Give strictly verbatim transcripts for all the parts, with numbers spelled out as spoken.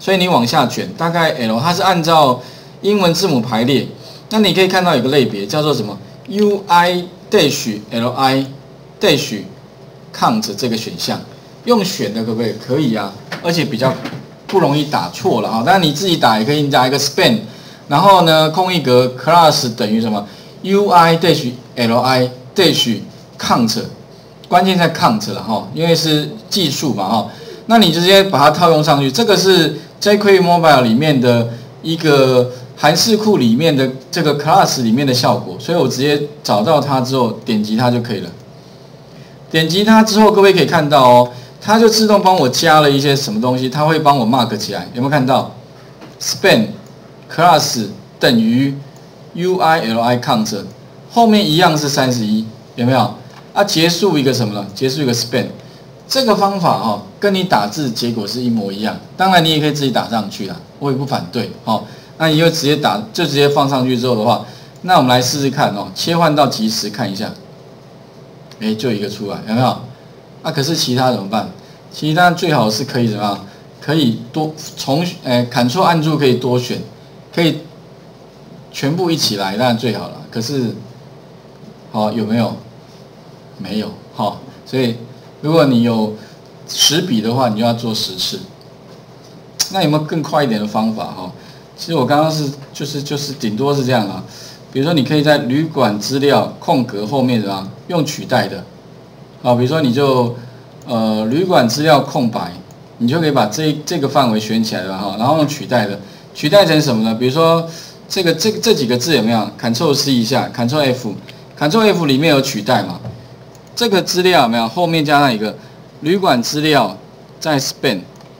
所以你往下卷，大概 L 它是按照英文字母排列。那你可以看到有个类别叫做什么 U I dash L I dash count 这个选项，用选的可不可以？可以啊，而且比较不容易打错了啊。当然你自己打也可以，你打一个 span， 然后呢空一格 class 等于什么 U I dash L I dash count， 关键在 count 了哈，因为是计数嘛哈。那你直接把它套用上去，这个是 jQuery Mobile 里面的一个函式库里面的这个 class 里面的效果，所以我直接找到它之后点击它就可以了。点击它之后，各位可以看到哦，它就自动帮我加了一些什么东西，它会帮我 mark 起来，有没有看到 ？span class 等于 U I L I count， 后面一样是三十一，有没有？啊，结束一个什么呢？结束一个 span。这个方法哈、哦，跟你打字结果是一模一样。当然你也可以自己打上去啦，我也不反对哦。那你就直接打，就直接放上去之后的话，那我们来试试看哦，切换到即时看一下。哎，就一个出来，有没有？啊，可是其他怎么办？其他最好是可以怎么样？可以多重，哎 ，Ctrl 按住可以多选，可以全部一起来，当然最好了。可是，好、哦、有没有？没有，好、哦，所以如果你有十笔的话，你就要做十次。那有没有更快一点的方法？哈、哦，其实我刚刚是就是就是顶多是这样啊。比如说，你可以在旅馆资料空格后面怎么样用取代的，啊，比如说你就呃旅馆资料空白，你就可以把这这个范围选起来了哈，然后用取代的，取代成什么呢？比如说这个这个这几个字有没有 ？Ctrl C 一下 ，Ctrl F，Ctrl F 里面有取代嘛？这个资料有没有后面加上一个旅馆资料再 span，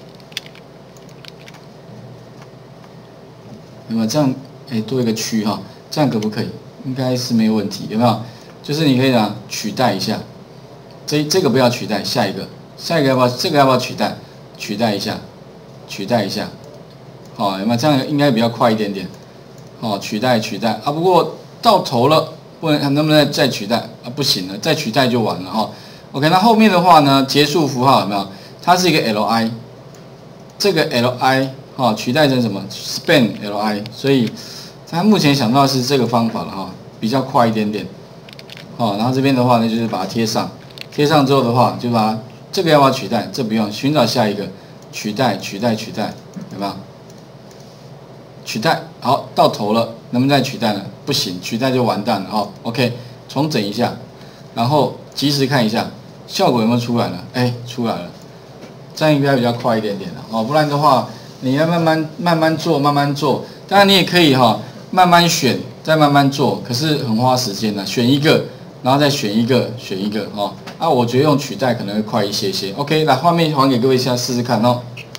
有没有这样？哎，多一个区哈。这样可不可以？应该是没有问题，有没有？就是你可以啊取代一下，这这个不要取代，下一个，下一个要不要？这个要不要取代？取代一下，取代一下，好、哦，有没有？这样应该比较快一点点。好、哦，取代取代啊，不过到头了，不能能不能再取代啊？不行了，再取代就完了哈、哦。OK， 那后面的话呢？结束符号有没有？它是一个 L I， 这个 L I 哈、哦、取代成什么 ？span L I， 所以。他目前想到的是这个方法了哈，比较快一点点，好，然后这边的话呢，就是把它贴上，贴上之后的话，就把它这个要不要取代？这不用，寻找下一个，取代，取代，取代，有没有？取代，好，到头了，能不能再取代呢？不行，取代就完蛋了哈。OK， 重整一下，然后及时看一下效果有没有出来了？哎，出来了，这样应该比较快一点点了哦，不然的话你要慢慢慢慢做，慢慢做，当然你也可以哈。慢慢选，再慢慢做，可是很花时间的。选一个，然后再选一个，选一个哦。啊，我觉得用取代可能会快一些些。OK， 来画面还给各位一下试试看哦。